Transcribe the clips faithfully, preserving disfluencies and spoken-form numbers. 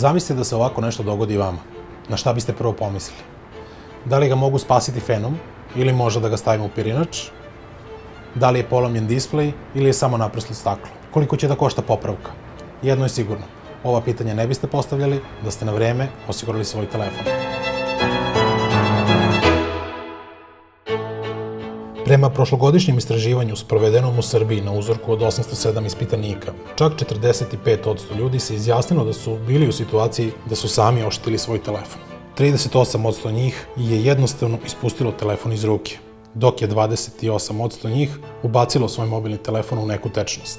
Zamislite da se ovako nešto dogodi vama. Na šta biste prvo pomislili? Da li ga mogu spasiti fenom ili možda da ga stavimo u pirinač? Da li je polomljen displej ili je samo napraslo staklo? Koliko će da košta popravka? Jedno je sigurno, ova pitanja ne biste postavljali da ste na vreme osigurali svoj telefon. Prema prošlogodišnjem istraživanju sprovedenom u Srbiji na uzorku od osamsto sedam ispitanika, čak četrdeset pet posto ljudi se izjasnilo da su bili u situaciji da su sami oštetili svoj telefon. trideset osam posto njih je jednostavno ispustilo telefon iz ruke, dok je dvadeset osam posto njih ubacilo svoj mobilni telefon u neku tečnost.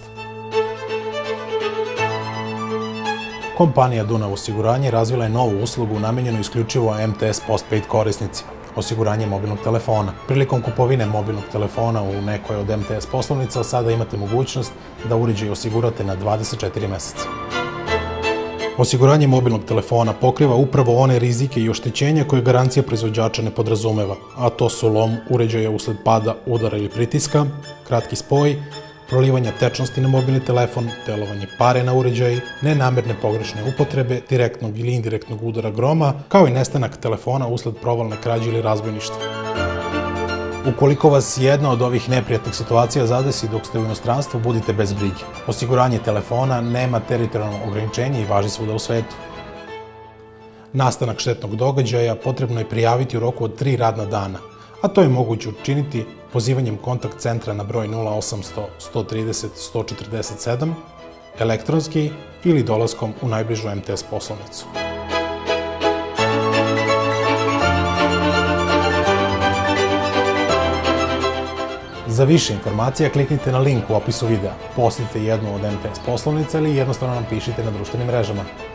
Kompanija Dunav osiguranje razvila je novu uslugu namenjenu isključivo em te es postpaid korisnicima, osiguranje mobilnog telefona. Prilikom kupovine mobilnog telefona u nekoj od em te es poslovnica sada imate mogućnost da uređaj osigurate na dvadeset četiri meseca. Osiguranje mobilnog telefona pokriva upravo one rizike i oštećenja koje garancija proizvođača ne podrazumeva, a to su lom uređaja usled pada, udara ili pritiska, kratki spoj, prolivanja tečnosti na mobilni telefon, delovanje pare na uređaj, nenamerne pogrešne upotrebe, direktnog ili indirektnog udara groma, kao i nestanak telefona usled provalne krađe ili razbojništva. Ukoliko vas jedna od ovih neprijatnih situacija zadesi dok ste u inostranstvu, budite bez brige. Osiguranje telefona nema teritorijalno ograničenje i važi svuda u svetu. Nastanak štetnog događaja potrebno je prijaviti u roku od tri radna dana, a to je moguće učiniti pozivanjem kontakt centra na broj nula osamsto, sto trideset, sto četrdeset sedam, elektronski ili dolaskom u najbližu em te es poslovnicu. Za više informacija kliknite na link u opisu videa, posjetite jednu od em te es poslovnica ili jednostavno nam pišite na društvenim mrežama.